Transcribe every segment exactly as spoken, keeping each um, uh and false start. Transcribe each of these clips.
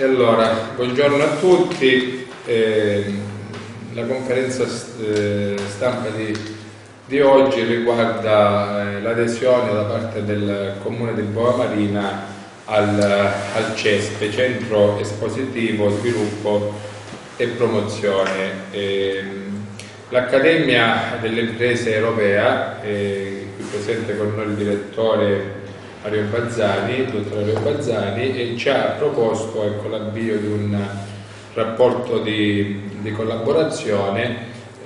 E allora, buongiorno a tutti. Eh, la conferenza eh, stampa di, di oggi riguarda eh, l'adesione da parte del Comune di Boa Marina al, al CESPE, Centro Espositivo Sviluppo e Promozione. Eh, L'Accademia delle Imprese Europea, eh, qui presente con noi il direttore Mario Bazzani, il dottor Mario Bazzani, e ci ha proposto ecco, l'avvio di un rapporto di, di collaborazione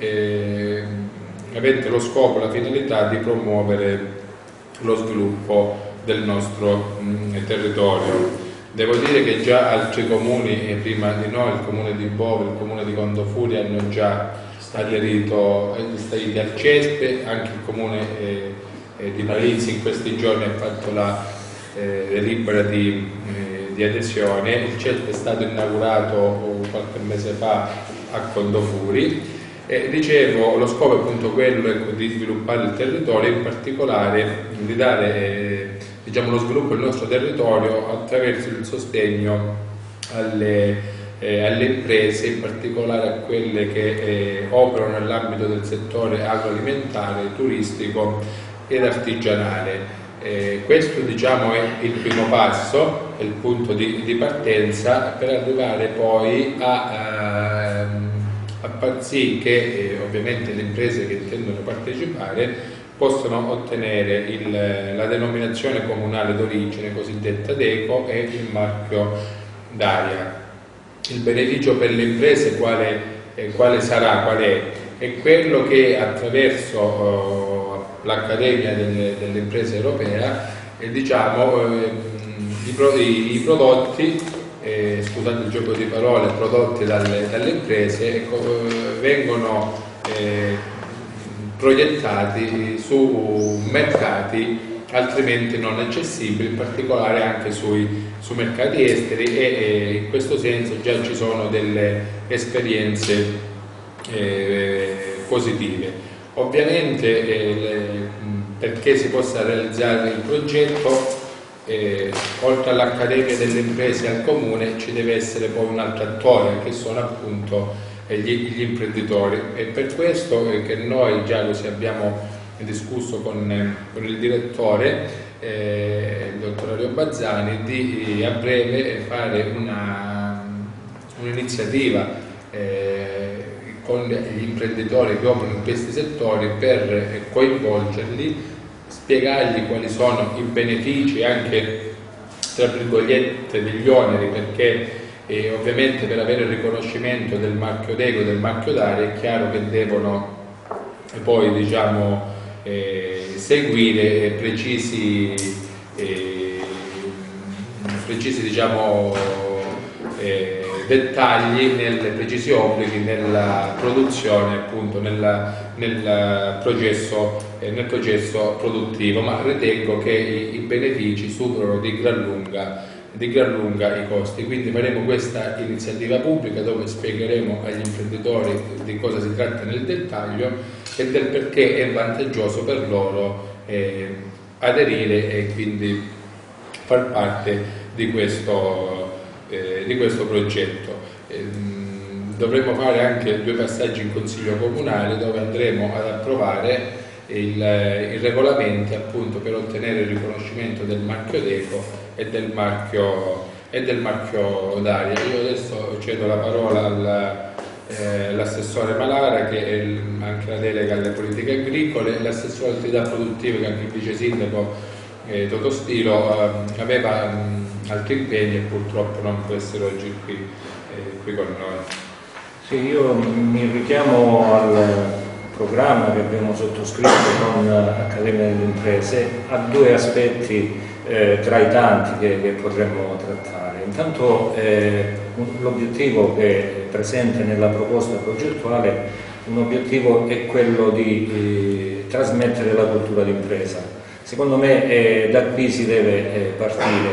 eh, avente lo scopo, la finalità di promuovere lo sviluppo del nostro mh, territorio. Devo dire che già altri comuni, eh, prima di noi, il comune di Bove, il comune di Condofuri, hanno già aderito eh, al CESPE, anche il comune eh, di Palizzi in questi giorni ha fatto la eh, delibera di, eh, di adesione. Il CESPE è stato inaugurato qualche mese fa a Condofuri e dicevo, lo scopo è appunto quello ecco, di sviluppare il territorio, in particolare di dare eh, diciamo, lo sviluppo del nostro territorio attraverso il sostegno alle Eh, alle imprese, in particolare a quelle che eh, operano nell'ambito del settore agroalimentare, turistico ed artigianale. Eh, questo diciamo è il primo passo, è il punto di, di partenza per arrivare poi a, a, a far sì che eh, ovviamente le imprese che intendono partecipare possano ottenere il, la denominazione comunale d'origine cosiddetta DECO e il marchio d'area. Il beneficio per le imprese quale, eh, quale sarà, qual è? È quello che attraverso uh, l'Accademia delle, delle Imprese Europea eh, diciamo, eh, i, pro, i, i prodotti, eh, scusate il gioco di parole, prodotti dalle, dalle imprese ecco, eh, vengono eh, proiettati su mercati altrimenti non accessibili, in particolare anche sui, sui mercati esteri e, e in questo senso già ci sono delle esperienze eh, positive. Ovviamente eh, le, perché si possa realizzare il progetto, eh, oltre all'Accademia delle Imprese e al Comune ci deve essere poi un altro attore che sono appunto eh, gli, gli imprenditori, e per questo eh, che noi già così abbiamo discusso con, eh, con il direttore, eh, il dottor Mario Bazzani, di a breve fare un'iniziativa eh, con gli imprenditori che operano in questi settori per eh, coinvolgerli, spiegargli quali sono i benefici anche tra virgolette degli oneri, perché eh, ovviamente per avere il riconoscimento del marchio DECO e del marchio d'area è chiaro che devono poi diciamo Eh, seguire precisi, eh, precisi diciamo, eh, dettagli, nel, precisi obblighi nella produzione, appunto nella, nel, processo, eh, nel processo produttivo, ma ritengo che i, i benefici superano di gran lunga di gran lunga i costi. Quindi faremo questa iniziativa pubblica dove spiegheremo agli imprenditori di cosa si tratta nel dettaglio e del perché è vantaggioso per loro eh, aderire e quindi far parte di questo, eh, di questo progetto. Eh, dovremo fare anche due passaggi in Consiglio Comunale dove andremo ad approvare il, i regolamenti appunto per ottenere il riconoscimento del marchio DECO e del marchio, e del marchio d'area. Io adesso cedo la parola all'assessore eh, Malara, che è il, anche la delega alle politiche agricole, l'assessore alle attività produttive, che anche il vice sindaco eh, Totostilo eh, aveva mh, altri impegni e purtroppo non può essere oggi qui, eh, qui con noi. Sì, io mi richiamo al programma che abbiamo sottoscritto con l'Accademia delle Imprese a due aspetti eh, tra i tanti che, che potremmo trattare. Intanto eh, l'obiettivo che è presente nella proposta progettuale, un obiettivo è quello di eh, trasmettere la cultura d'impresa. Secondo me eh, da qui si deve eh, partire,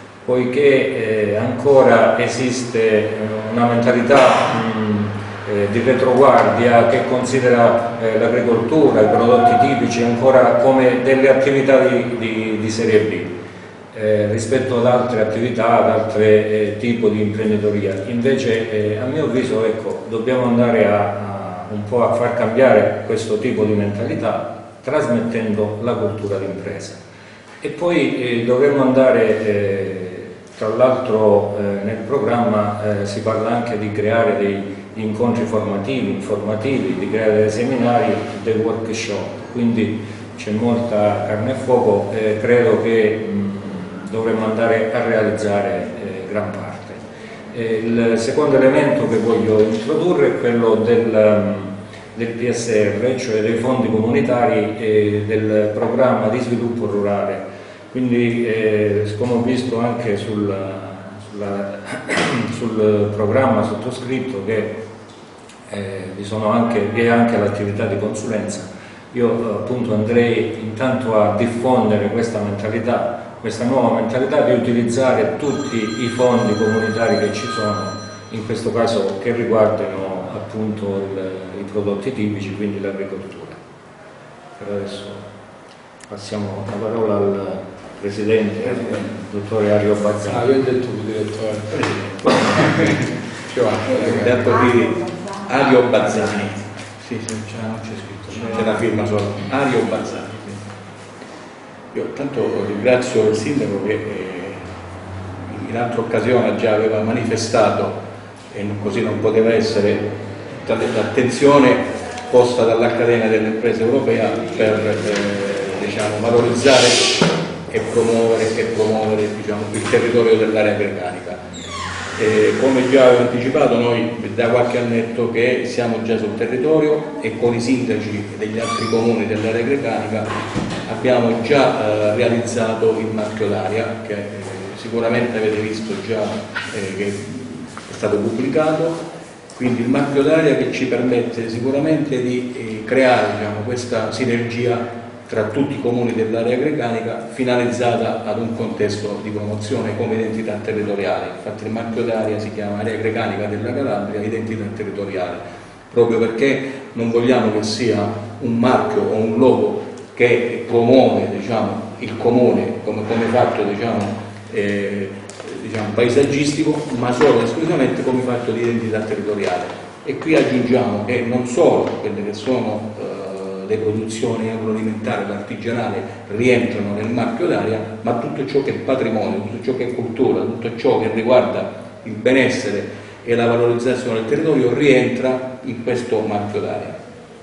poiché eh, ancora esiste una mentalità mh, eh, di retroguardia che considera eh, l'agricoltura, i prodotti tipici ancora come delle attività di, di, di serie B. eh, rispetto ad altre attività, ad altri eh, tipi di imprenditoria. Invece eh, a mio avviso, ecco, dobbiamo andare a, a un po' a far cambiare questo tipo di mentalità trasmettendo la cultura d'impresa. E poi eh, dovremmo andare, eh, tra l'altro eh, nel programma eh, si parla anche di creare dei incontri formativi, informativi, di creare dei seminari, dei workshop, quindi c'è molta carne a fuoco e credo che mh, dovremmo andare a realizzare eh, gran parte. E il secondo elemento che voglio introdurre è quello del, del P S R, cioè dei fondi comunitari e del programma di sviluppo rurale. Quindi eh, come ho visto anche sul, sulla, sul programma sottoscritto che eh, vi, sono anche, vi è anche l'attività di consulenza, io appunto andrei intanto a diffondere questa mentalità, questa nuova mentalità di utilizzare tutti i fondi comunitari che ci sono, in questo caso che riguardano appunto il, i prodotti tipici, quindi l'agricoltura. Per adesso passiamo la parola al Presidente, il dottore Ario Bazzani. Ah, io ho detto direttore. Ho detto di Ario Bazzani. Sì, sì, non c'è scritto, c'è la firma solo. Ario Bazzani. Io tanto ringrazio il Sindaco che eh, in altra occasione già aveva manifestato, e così non poteva essere, l'attenzione posta dall'Accademia delle Imprese Europea per eh, diciamo, valorizzare e promuovere, e promuovere diciamo, il territorio dell'area greganica. Eh, come già avevo anticipato, noi da qualche annetto che siamo già sul territorio e con i sindaci degli altri comuni dell'area greganica abbiamo già eh, realizzato il marchio d'aria, che eh, sicuramente avete visto già eh, che è stato pubblicato, quindi il marchio d'aria che ci permette sicuramente di eh, creare diciamo, questa sinergia tra tutti i comuni dell'area greganica finalizzata ad un contesto di promozione come identità territoriale. Infatti il marchio d'area si chiama Area Greganica della Calabria, identità territoriale, proprio perché non vogliamo che sia un marchio o un logo che promuove diciamo, il comune come, come fatto diciamo, eh, diciamo, paesaggistico, ma solo e esclusivamente come fatto di identità territoriale. E qui aggiungiamo che non solo quelle che sono eh, le produzioni agroalimentari, l'artigianale rientrano nel marchio d'aria, ma tutto ciò che è patrimonio, tutto ciò che è cultura, tutto ciò che riguarda il benessere e la valorizzazione del territorio rientra in questo marchio d'aria.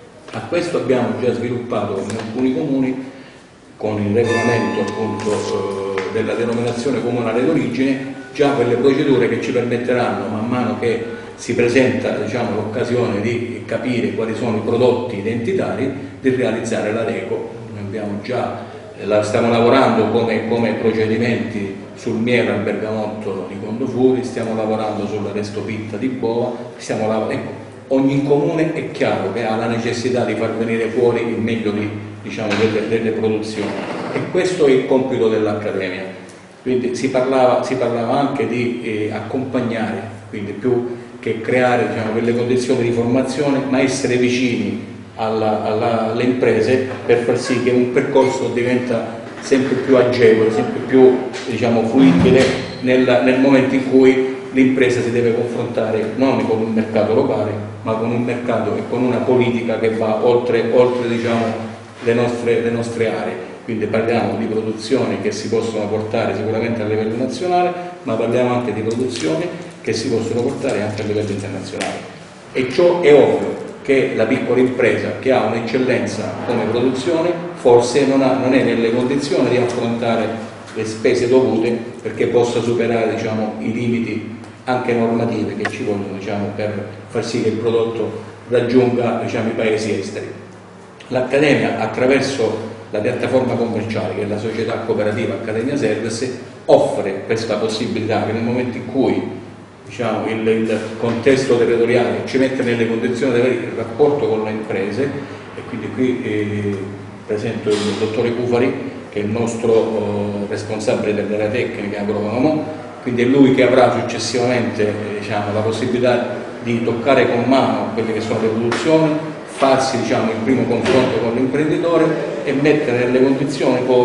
A questo abbiamo già sviluppato in alcuni comuni con il regolamento appunto eh, della denominazione comunale d'origine già quelle procedure che ci permetteranno man mano che si presenta diciamo, l'occasione di capire quali sono i prodotti identitari, di realizzare la RECO. Noi abbiamo già, la stiamo lavorando come, come procedimenti sul miele al bergamotto di Condofuri, stiamo lavorando sulla Restopitta di Bova, stiamo lavorando, ecco, ogni comune è chiaro che ha la necessità di far venire fuori il meglio di, diciamo, delle, delle produzioni e questo è il compito dell'Accademia. Quindi si parlava, si parlava anche di eh, accompagnare, quindi più che creare diciamo, quelle condizioni di formazione, ma essere vicini alla, alla, alle imprese per far sì che un percorso diventa sempre più agevole, sempre più diciamo, fruibile nel, nel momento in cui l'impresa si deve confrontare non con un mercato locale, ma con un mercato e con una politica che va oltre, oltre diciamo, le, nostre, le nostre aree. Quindi parliamo di produzioni che si possono portare sicuramente a livello nazionale, ma parliamo anche di produzioni che si possono portare anche a livello internazionale. E ciò è ovvio che la piccola impresa che ha un'eccellenza come produzione forse non, ha, non è nelle condizioni di affrontare le spese dovute perché possa superare diciamo, i limiti anche normativi che ci vogliono diciamo, per far sì che il prodotto raggiunga diciamo, i paesi esteri. L'Accademia attraverso la piattaforma commerciale che è la società cooperativa Accademia Service offre questa possibilità che nel momento in cui diciamo, il, il contesto territoriale ci mette nelle condizioni di avere il rapporto con le imprese e quindi qui eh, presento il dottore Cufari che è il nostro oh, responsabile dell'area tecnica agronomo, quindi è lui che avrà successivamente eh, diciamo, la possibilità di toccare con mano quelle che sono le produzioni, farsi diciamo, il primo confronto con l'imprenditore e mettere nelle condizioni poi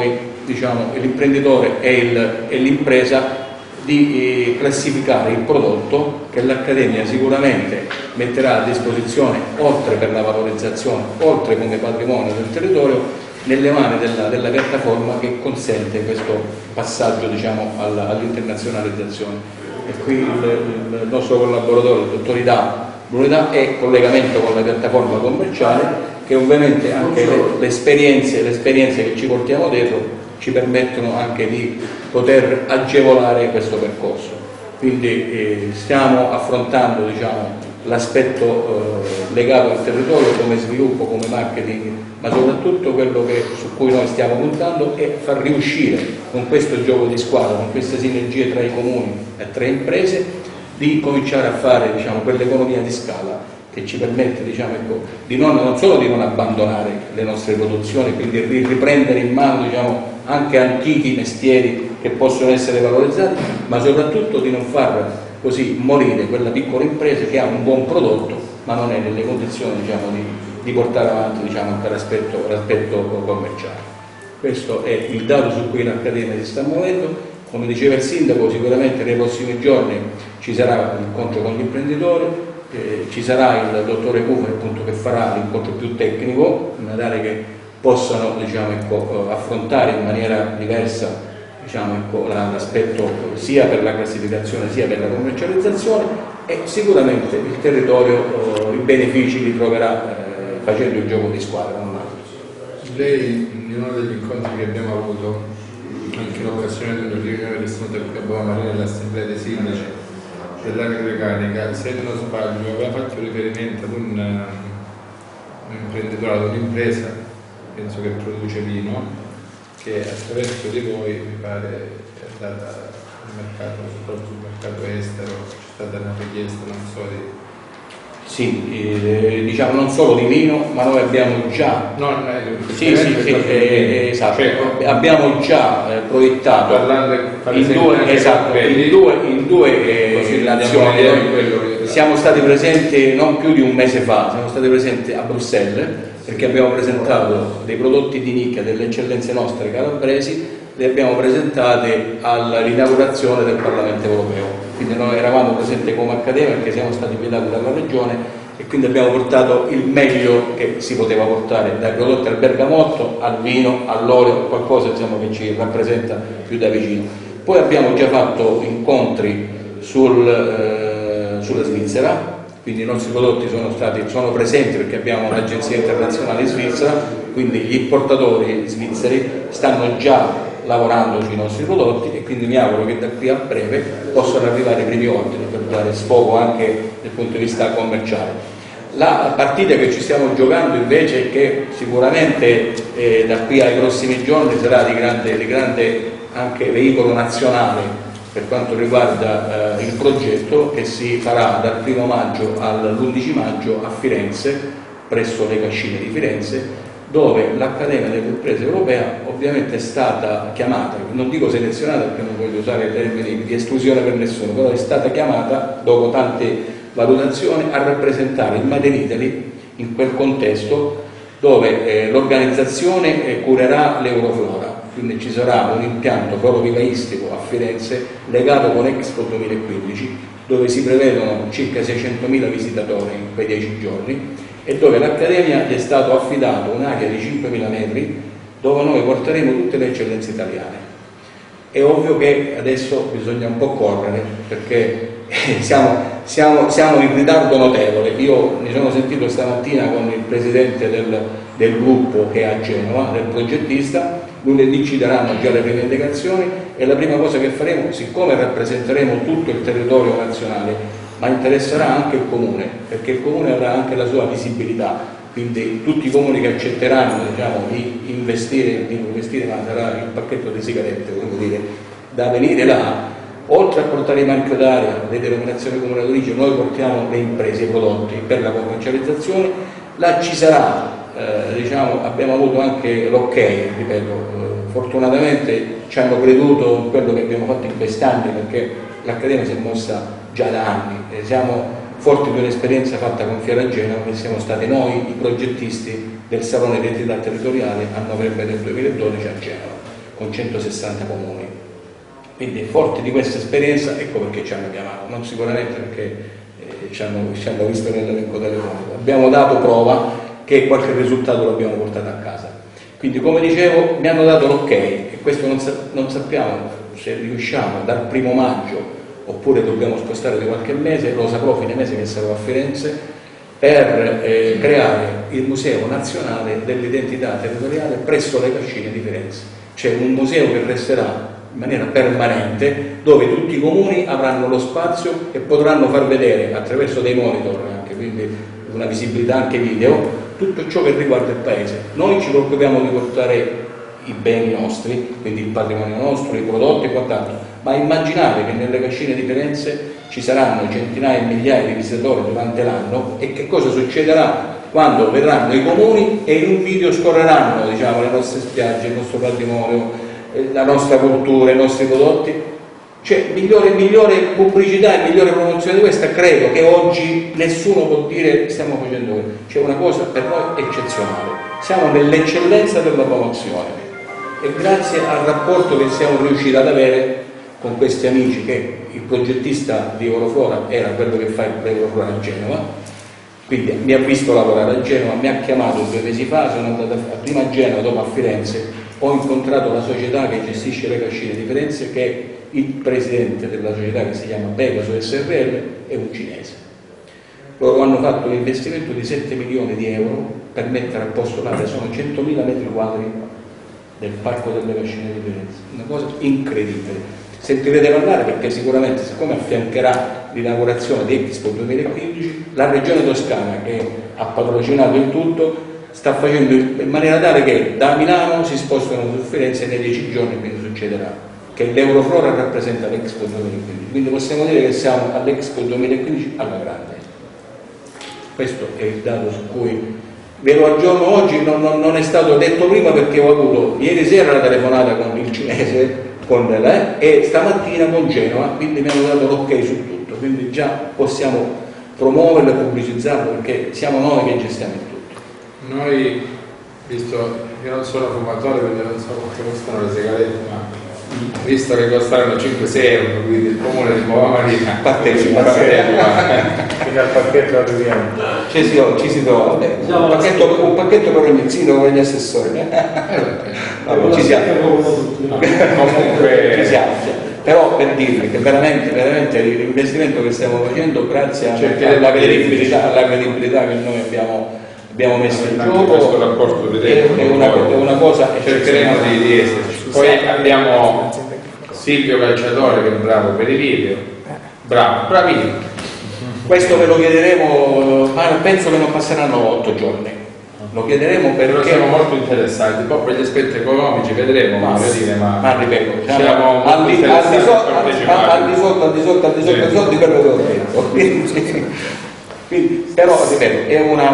diciamo, l'imprenditore e l'impresa di eh, classificare il prodotto che l'Accademia sicuramente metterà a disposizione, oltre per la valorizzazione, oltre come patrimonio del territorio, nelle mani della, della piattaforma che consente questo passaggio, diciamo, all'internazionalizzazione. E qui il, il nostro collaboratore, il dottor Ida, Brunità, è collegamento con la piattaforma commerciale, che ovviamente anche le, le, esperienze, le esperienze che ci portiamo dietro ci permettono anche di poter agevolare questo percorso. Quindi eh, stiamo affrontando, diciamo, l'aspetto eh, legato al territorio come sviluppo, come marketing, ma soprattutto quello che, su cui noi stiamo puntando è far riuscire con questo gioco di squadra, con queste sinergie tra i comuni e tra le imprese, di cominciare a fare, diciamo, quell'economia di scala che ci permette, diciamo, ecco, di non, non solo di non abbandonare le nostre produzioni, quindi di riprendere in mano, diciamo, anche antichi mestieri che possono essere valorizzati, ma soprattutto di non far così morire quella piccola impresa che ha un buon prodotto ma non è nelle condizioni, diciamo, di, di portare avanti, diciamo, anche l'aspetto, l'aspetto commerciale. Questo è il dato su cui l'Accademia si sta muovendo. Come diceva il Sindaco, sicuramente nei prossimi giorni ci sarà l'incontro con gli imprenditori, eh, ci sarà il dottore Cufa, appunto, che farà l'incontro più tecnico, in modo tale che possano, diciamo, ecco, affrontare in maniera diversa, diciamo, ecco, l'aspetto sia per la classificazione sia per la commercializzazione, e sicuramente il territorio eh, i benefici li troverà eh, facendo il gioco di squadra. Non Lei, in uno degli incontri che abbiamo avuto, anche in occasione di una riunione che sono tenuta a Marina nell'assemblea dei sindaci dell'area grecanica, se non sbaglio aveva fatto riferimento ad un, un imprenditore, ad un'impresa, penso che produce vino, che attraverso di voi, mi pare, è andata al mercato, soprattutto sul mercato estero, c'è stata una richiesta, non so, di... Sì, eh, diciamo non solo di vino, ma noi abbiamo già... No, eh, sì, sì, sì, eh, esatto. Cioè, abbiamo già eh, proiettato in due, esatto, in due, in due eh, nazioni. Che... Siamo stati presenti non più di un mese fa, siamo stati presenti a Bruxelles, perché abbiamo presentato dei prodotti di nicchia, delle eccellenze nostre calabresi, le abbiamo presentate all'inaugurazione del Parlamento europeo. Quindi noi eravamo presenti come Accademia perché siamo stati guidati dalla Regione e quindi abbiamo portato il meglio che si poteva portare, dai prodotti al bergamotto, al vino, all'olio, qualcosa, diciamo, che ci rappresenta più da vicino. Poi abbiamo già fatto incontri sul, eh, sulla Svizzera, quindi i nostri prodotti sono, stati, sono presenti perché abbiamo un'agenzia internazionale in Svizzera, quindi gli importatori svizzeri stanno già lavorando sui nostri prodotti e quindi mi auguro che da qui a breve possano arrivare i primi ordini per dare sfogo anche dal punto di vista commerciale. La partita che ci stiamo giocando invece, che sicuramente eh, da qui ai prossimi giorni sarà di grande, di grande anche veicolo nazionale per quanto riguarda eh, il progetto, che si farà dal primo maggio all'undici maggio a Firenze, presso le Cascine di Firenze, dove l'Accademia delle Imprese Europea ovviamente è stata chiamata, non dico selezionata perché non voglio usare termini di esclusione per nessuno, però è stata chiamata, dopo tante valutazioni, a rappresentare il Made in Italy in quel contesto, dove eh, l'organizzazione eh, curerà l'Euroflora, quindi ci sarà un impianto florovivaistico a Firenze legato con Expo duemilaquindici, dove si prevedono circa seicentomila visitatori in quei dieci giorni, e dove l'Accademia gli è stato affidato un'area di cinquemila metri dove noi porteremo tutte le eccellenze italiane. È ovvio che adesso bisogna un po' correre perché siamo, siamo, siamo in ritardo notevole. Io mi sono sentito stamattina con il presidente del, del gruppo che è a Genova, del progettista. Lunedì ci daranno già le prime indicazioni e la prima cosa che faremo, siccome rappresenteremo tutto il territorio nazionale, ma interesserà anche il comune, perché il comune avrà anche la sua visibilità, quindi tutti i comuni che accetteranno, diciamo, di investire, di investire, ma sarà il pacchetto di sigarette, volevo dire, da venire là, oltre a portare il marchio d'area, le denominazioni comune d'origine, noi portiamo le imprese, i prodotti per la commercializzazione, là ci sarà, eh, diciamo, abbiamo avuto anche l'ok, ripeto, eh, fortunatamente ci hanno creduto in quello che abbiamo fatto in quest'anni, perché l'Accademia si è mossa già da anni, eh, siamo forti di un'esperienza fatta con Fiera Genova, che siamo stati noi i progettisti del Salone di Identità Territoriale a novembre del duemiladodici a Genova. con centosessanta comuni. Quindi forti di questa esperienza, ecco perché ci hanno chiamato, non sicuramente perché eh, ci, hanno, ci hanno visto nell'elenco telefonico. Abbiamo dato prova che qualche risultato lo abbiamo portato a casa. Quindi, come dicevo, mi hanno dato l'ok, e questo non, sa non sappiamo se riusciamo dal primo maggio oppure dobbiamo spostare di qualche mese, lo saprò fine mese che sarò a Firenze, per eh, creare il Museo Nazionale dell'Identità Territoriale presso le Cascine di Firenze. C'è un museo che resterà in maniera permanente, dove tutti i comuni avranno lo spazio e potranno far vedere attraverso dei monitor, anche, quindi una visibilità anche video, tutto ciò che riguarda il paese. Noi ci preoccupiamo di portare i beni nostri, quindi il patrimonio nostro, i prodotti e quant'altro, ma immaginate che nelle Cascine di Firenze ci saranno centinaia e migliaia di visitatori durante l'anno, e che cosa succederà quando verranno i comuni e in un video scorreranno, diciamo, le nostre spiagge, il nostro patrimonio, eh, la nostra cultura, i nostri prodotti. Cioè, migliore, migliore pubblicità e migliore promozione di questa credo che oggi nessuno può dire stiamo facendo questo. C'è una cosa per noi eccezionale, siamo nell'eccellenza della promozione, e grazie al rapporto che siamo riusciti ad avere con questi amici, che il progettista di Euroflora era quello che fa l'Euroflora a Genova, quindi mi ha visto lavorare a Genova, mi ha chiamato due mesi fa, sono andato a, prima a Genova, dopo a Firenze, ho incontrato la società che gestisce le Cascine di Firenze, che il presidente della società, che si chiama Pegaso S R L, è un cinese. Loro hanno fatto un investimento di sette milioni di euro per mettere a posto l'area, sono centomila metri quadri del parco delle Cascine di Firenze, una cosa incredibile. Sentirete parlare, perché sicuramente, siccome affiancherà l'inaugurazione di Expo duemilaquindici, la regione Toscana, che ha patrocinato il tutto, sta facendo in maniera tale che da Milano si spostano su Firenze nei dieci giorni, quindi succederà che l'Euroflora rappresenta l'Expo duemilaquindici, quindi possiamo dire che siamo all'Expo duemilaquindici alla grande. Questo è il dato su cui ve lo aggiorno oggi, non, non, non è stato detto prima perché ho avuto ieri sera la telefonata con il cinese, con le, e stamattina con Genova, quindi mi hanno dato l'ok su tutto, quindi già possiamo promuoverlo e pubblicizzarlo, perché siamo noi che gestiamo il tutto. Noi, visto che non sono fumatore, quindi non so quanto costano le sigarette, ma visto che costarono cinque sei euro, quindi il comune di Nuova Marina partecipa, fino al pacchetto arriviamo. Ci si, ci si trova, vabbè, un, pacchetto, un pacchetto per ogni sindaco, per gli assessori. Eh? Vabbè, ci siamo. Comunque ci siamo. Però per dirvi che veramente, veramente l'investimento che stiamo facendo, grazie alla credibilità, alla credibilità che noi abbiamo abbiamo messo in gioco, rapporto è, è, una, è una cosa, cercheremo di, di esserci. Poi abbiamo Silvio Calciatore, che è bravo per i video, bravo, bravino. Questo ve lo chiederemo, ma penso che non passeranno otto giorni. Lo chiederemo perché Però siamo molto interessati. Poi per gli aspetti economici vedremo, ma, dire, ma, ma ripeto, siamo al di sotto, al di sotto, al di sotto, al di sotto, al di sotto, quello che ho detto. Quindi, però ripeto, è una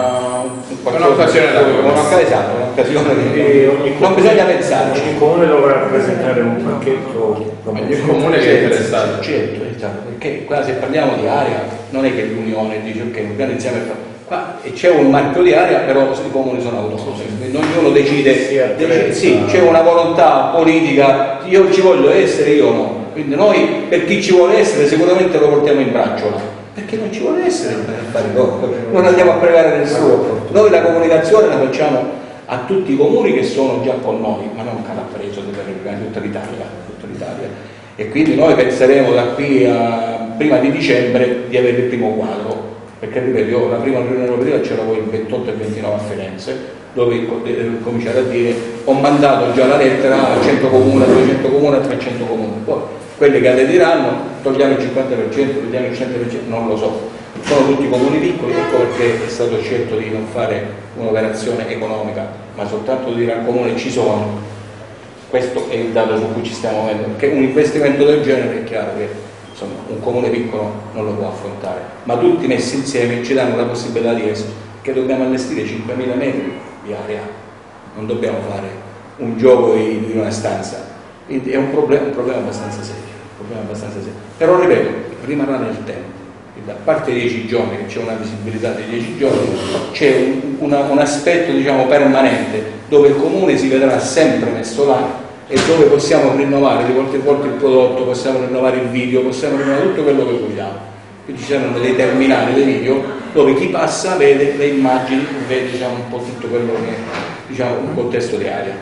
un'occasione da un'occasione esatto, un'occasione che non bisogna pensarci. Il comune dovrà presentare un pacchetto, il comune che è interessato. Certo, esatto, perché qua se parliamo di area non è che l'Unione dice ok, organizziamo il qua e c'è un marchio di area, però i comuni sono autonomi, quindi ognuno decide, decide sì, c'è una volontà politica, io ci voglio essere, io no. Quindi noi, per chi ci vuole essere, sicuramente lo portiamo in braccio là. Perché non ci vuole essere per fare cose, non andiamo a pregare nessuno. Noi la comunicazione la facciamo a tutti i comuni che sono già con noi, ma non Calabrese, tutta l'Italia, tutta l'Italia. E quindi noi penseremo da qui a prima di dicembre di avere il primo quadro, perché ripeto, io la prima riunione operativa c'era poi il ventotto e ventinove a Firenze, dove cominciare a dire ho mandato già la lettera a cento comuni, a duecento comuni, a trecento comuni. Poi, quelli che aderiranno, togliamo il cinquanta per cento, togliamo il cento per cento, non lo so. Sono tutti comuni piccoli, ecco perché è stato scelto di non fare un'operazione economica, ma soltanto di dire al comune ci sono. Questo è il dato su cui ci stiamo muovendo, perché un investimento del genere è chiaro che insomma, un comune piccolo non lo può affrontare, ma tutti messi insieme ci danno la possibilità di essere, che dobbiamo allestire cinquemila metri di area, non dobbiamo fare un gioco di una stanza. Quindi è un problema, un problema abbastanza serio, un problema abbastanza serio. Però ripeto, rimarrà nel tempo. A parte i dieci giorni, che c'è una visibilità dei dieci giorni, c'è un, una, un aspetto diciamo permanente dove il comune si vedrà sempre messo là e dove possiamo rinnovare di volta in volta il prodotto, possiamo rinnovare il video, possiamo rinnovare tutto quello che vogliamo. Quindi ci saranno dei terminali dei video dove chi passa vede le immagini, vede diciamo, un po' tutto quello che è diciamo, un contesto di area.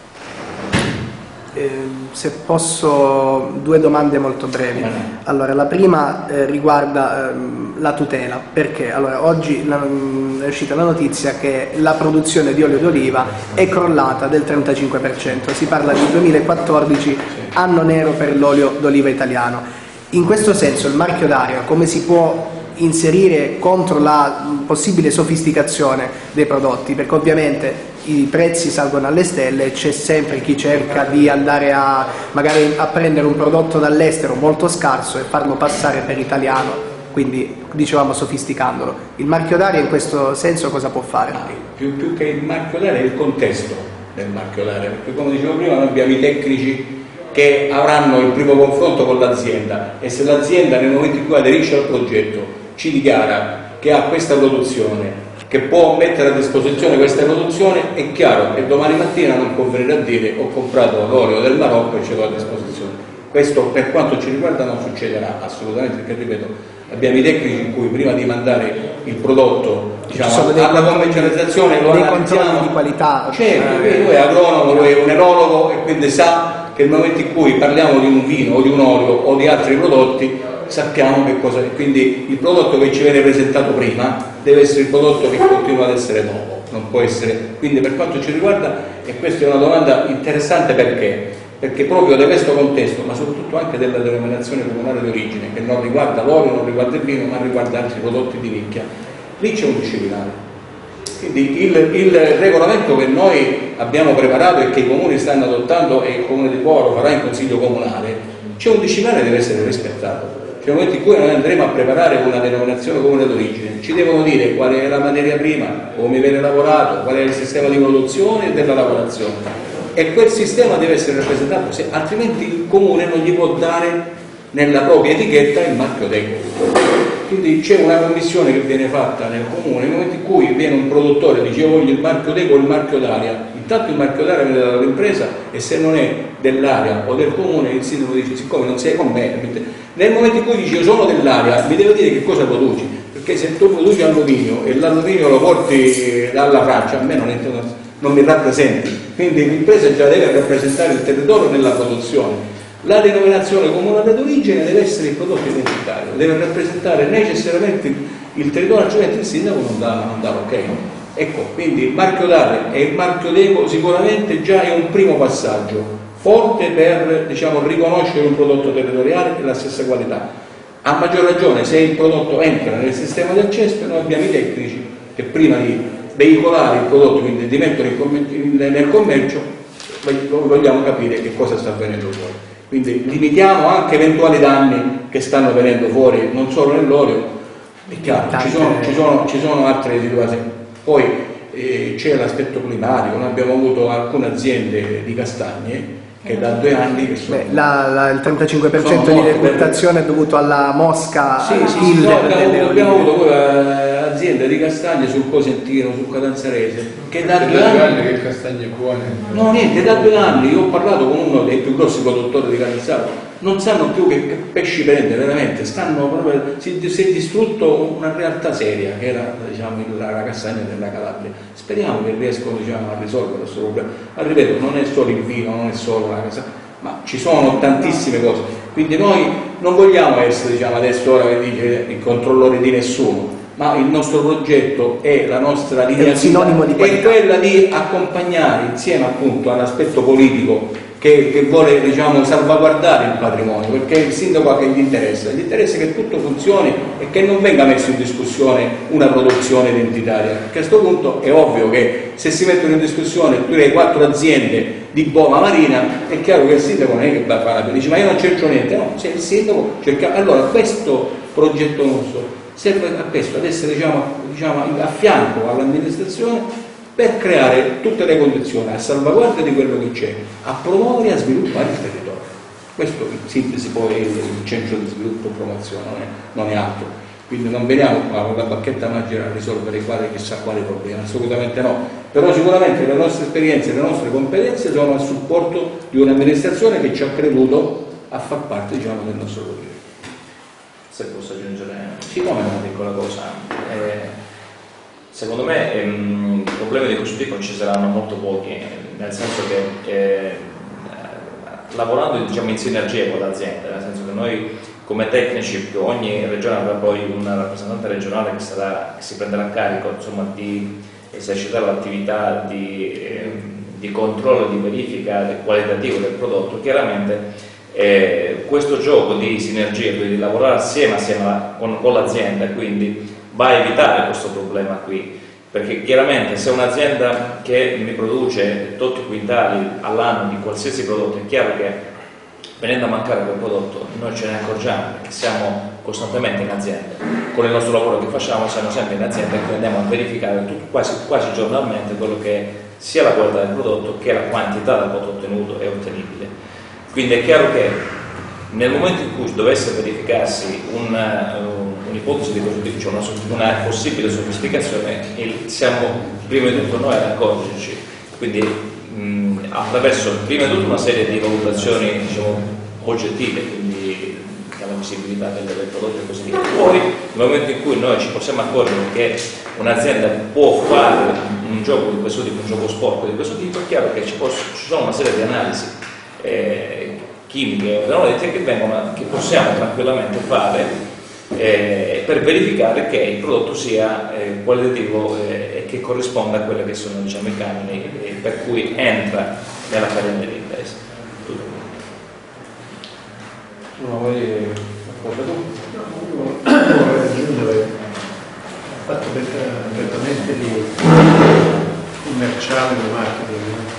Eh, se posso, due domande molto brevi. Allora, la prima eh, riguarda ehm, la tutela, perché allora, oggi la, è uscita la notizia che la produzione di olio d'oliva è crollata del trentacinque per cento, si parla di duemilaquattordici, anno nero per l'olio d'oliva italiano. In questo senso il marchio d'area come si può inserire contro la possibile sofisticazione dei prodotti? Perché ovviamente i prezzi salgono alle stelle e c'è sempre chi cerca di andare a magari a prendere un prodotto dall'estero molto scarso e farlo passare per italiano, quindi dicevamo sofisticandolo. Il marchio d'area in questo senso cosa può fare? Più, più che il marchio d'area è il contesto del marchio d'area, perché come dicevo prima noi abbiamo i tecnici che avranno il primo confronto con l'azienda e se l'azienda nel momento in cui aderisce al progetto ci dichiara che ha questa produzione, che può mettere a disposizione questa produzione, è chiaro che domani mattina non può venire a dire ho comprato l'olio del Marocco e ce l'ho a disposizione. Questo per quanto ci riguarda non succederà assolutamente, perché ripeto, abbiamo i tecnici in cui prima di mandare il prodotto diciamo, alla commercializzazione lo analizziamo di qualità. Certo, eh, lui è agronomo, lui è un enologo e quindi sa che nel momento in cui parliamo di un vino o di un olio o di altri prodotti sappiamo che cosa è, quindi il prodotto che ci viene presentato prima deve essere il prodotto che continua ad essere nuovo, non può essere, quindi per quanto ci riguarda, e questa è una domanda interessante perché? Perché proprio da questo contesto, ma soprattutto anche della denominazione comunale di origine, che non riguarda l'olio, non riguarda il vino, ma riguarda altri prodotti di nicchia, lì c'è un disciplinare. Quindi il, il regolamento che noi abbiamo preparato e che i comuni stanno adottando e il comune di Nuoro farà in consiglio comunale, c'è un disciplinare che deve essere rispettato. Nel momento in cui noi andremo a preparare una denominazione comune d'origine, ci devono dire qual è la materia prima, come viene lavorato, qual è il sistema di produzione e della lavorazione. E quel sistema deve essere rappresentato, se, altrimenti il comune non gli può dare nella propria etichetta il marchio d'eco. Quindi c'è una commissione che viene fatta nel comune, nel momento in cui viene un produttore e dice io voglio il marchio d'eco o il marchio d'aria, intanto il marchio d'aria viene dall'impresa e se non è dell'area o del comune il sindaco dice siccome non sei con me, nel momento in cui dici io sono dell'area mi deve dire che cosa produci, perché se tu produci alluminio e l'alluminio lo porti dalla Francia a me non, è, non mi rappresenti, quindi l'impresa già deve rappresentare il territorio nella produzione. La denominazione comunale d'origine deve essere il prodotto identitario, deve rappresentare necessariamente il territorio, altrimenti il sindaco non dà, non dà ok. Ecco, quindi il marchio d'area e il marchio d'eco sicuramente già è un primo passaggio forte per diciamo, riconoscere un prodotto territoriale e la stessa qualità. A maggior ragione se il prodotto entra nel sistema del CESP, noi abbiamo i tecnici che prima di veicolare il prodotto, quindi di mettere nel commercio, vogliamo capire che cosa sta avvenendo fuori. Quindi limitiamo anche eventuali danni che stanno venendo fuori, non solo nell'olio, è chiaro, ci sono, ci sono, ci sono altre situazioni. Poi eh, c'è l'aspetto climatico, noi abbiamo avuto alcune aziende di castagne che da due anni che sono... Beh, la, la, il trentacinque per cento di decurtazione per... è dovuto alla mosca, sì, sì, sì, no, abbiamo, abbiamo avuto poi aziende di castagne sul Cosentino, sul Catanzarese, che da due anni... che castagne buone? No, niente, da due anni, io ho parlato con uno dei più grossi produttori di Catanzaro, non sanno più che, che pesci prendere, veramente, stanno proprio, si, si è distrutto una realtà seria, che era diciamo, la castagna della Calabria. Speriamo che riescono diciamo, a risolvere questo problema. Ma ripeto, non è solo il vino, non è solo la casa, ma ci sono tantissime cose. Quindi noi non vogliamo essere diciamo, adesso ora che dice i controllori di nessuno, ma il nostro progetto e la nostra linea è quella di accompagnare insieme appunto all'aspetto politico che, che vuole diciamo, salvaguardare il patrimonio, perché il sindaco ha che gli interessa, gli interessa che tutto funzioni e che non venga messo in discussione una produzione identitaria, perché a questo punto è ovvio che se si mettono in discussione tu hai quattro aziende di bova marina, è chiaro che il sindaco non è che va a fare la dice ma io non cerco niente, no, se il sindaco cerca, allora questo progetto nostro serve a questo, ad essere diciamo, diciamo, a fianco all'amministrazione per creare tutte le condizioni a salvaguardia di quello che c'è, a promuovere e a sviluppare il territorio. Questo in sintesi poi è il centro di sviluppo e promozione, non è, non è altro. quindi non veniamo qua con la bacchetta magica a risolvere quale, chissà quale problema, assolutamente no, però sicuramente le nostre esperienze e le nostre competenze sono a supporto di un'amministrazione che ci ha creduto a far parte, diciamo, del nostro potere. Se posso aggiungere sì, no, una piccola cosa, eh, secondo me ehm, problemi di questo tipo ci saranno molto pochi, nel senso che eh, lavorando, diciamo, in sinergia con l'azienda, nel senso che noi come tecnici, ogni regione avrà poi un rappresentante regionale che, sarà, che si prenderà a carico, insomma, di esercitare l'attività di, eh, di controllo, di verifica qualitativo del prodotto. Chiaramente Eh, questo gioco di sinergia, quindi di lavorare assieme, assieme alla, con, con l'azienda, quindi va a evitare questo problema qui, perché chiaramente se un'azienda che mi produce tot quintali all'anno di qualsiasi prodotto, è chiaro che venendo a mancare quel prodotto noi ce ne accorgiamo, perché siamo costantemente in azienda, con il nostro lavoro che facciamo siamo sempre in azienda e quindi andiamo a verificare tutto, quasi, quasi giornalmente quello che è sia la qualità del prodotto che la quantità del prodotto ottenuto e ottenibile. Quindi è chiaro che nel momento in cui dovesse verificarsi un'ipotesi un di questo tipo, cioè una, una possibile sofisticazione, siamo prima di tutto noi ad accorgerci, quindi mh, attraverso prima di tutto una serie di valutazioni, diciamo, oggettive, quindi la visibilità del, del prodotto e così via. Poi nel momento in cui noi ci possiamo accorgere che un'azienda può fare un gioco di questo tipo, un gioco sporco di questo tipo, è chiaro che ci, posso, ci sono una serie di analisi Eh, chimiche o organolettiche che, vengono, che possiamo tranquillamente fare eh, per verificare che il prodotto sia eh, qualitativo eh, e che corrisponda a quelli che sono, diciamo, i canoni eh, per cui entra nella catena delle imprese. No, vorrei aggiungere il fatto prettamente di commerciale di marketing.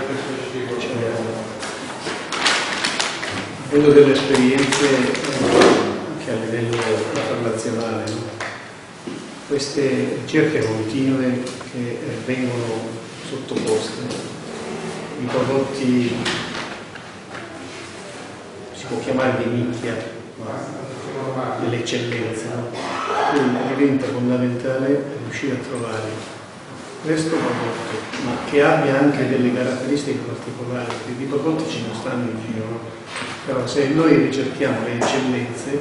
Vedo delle esperienze anche a livello internazionale, no? Queste ricerche continue che vengono sottoposte, i prodotti si può chiamare di nicchia, ma delle eccellenze, no? Quindi diventa fondamentale riuscire a trovare questo prodotto, ma che abbia anche delle caratteristiche particolari, perché i prodotti ce ne stanno in giro, no? Però se noi ricerchiamo le eccellenze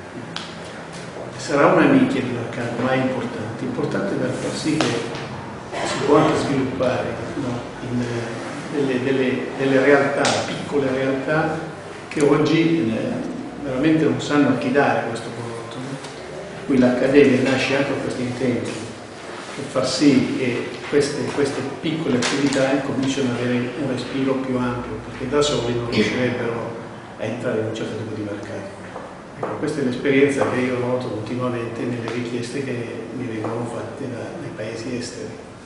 sarà una nicchia di mercato, ma è importante, importante per far sì che si può anche sviluppare, no? in, delle, delle, delle realtà, piccole realtà che oggi eh, veramente non sanno a chi dare questo prodotto, no? Qui l'Accademia nasce anche a questo intento, per far sì che queste, queste piccole attività cominciano ad avere un respiro più ampio, perché da soli non riuscirebbero a entrare in un certo tipo di mercato. Ecco, questa è l'esperienza che io noto continuamente nelle richieste che mi vengono fatte da, dai paesi esteri.